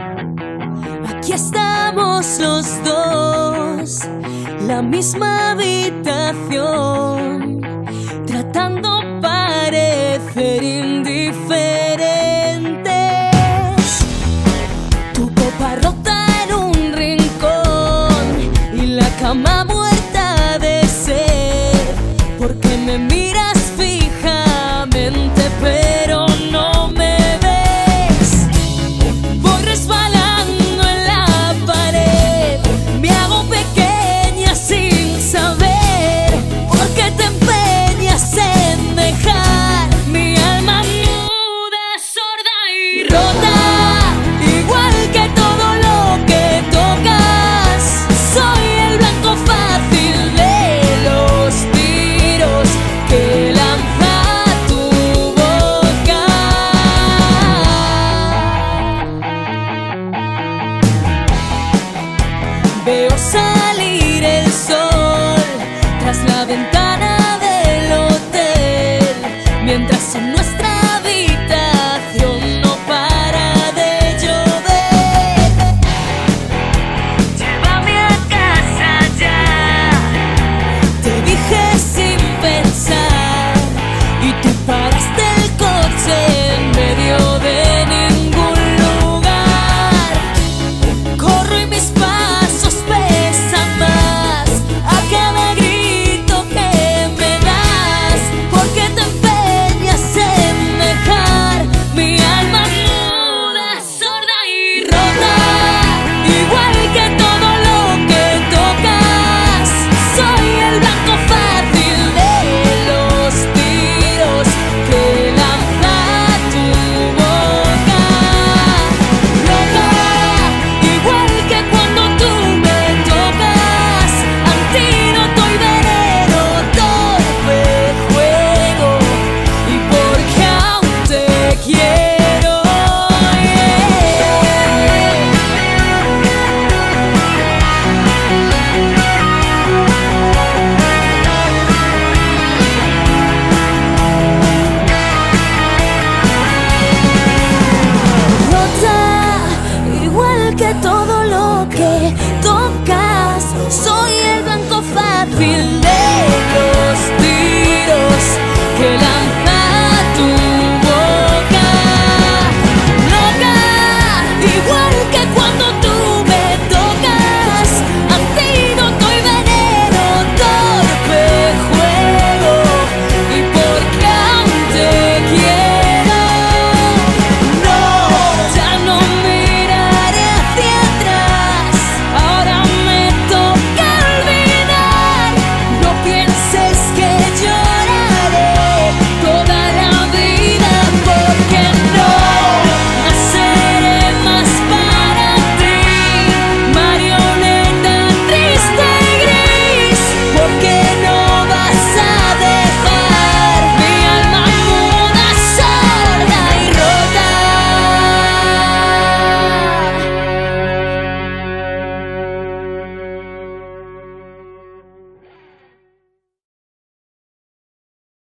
Aquí estamos los dos, la misma habitación, tratando parecer indiferentes. Tu copa rota en un rincón y la cama muerta de sed, porque me miras fijamente pero no me ves. Voy resbalando en la pared, me hago pequeña sin saber, porque te empeñas en dejar mi alma muda, sorda y rota. Igual que todo lo que tocas, soy el blanco fácil de los tiros que lanza tu boca. Veo salir el sol tras la ventana del hotel, mientras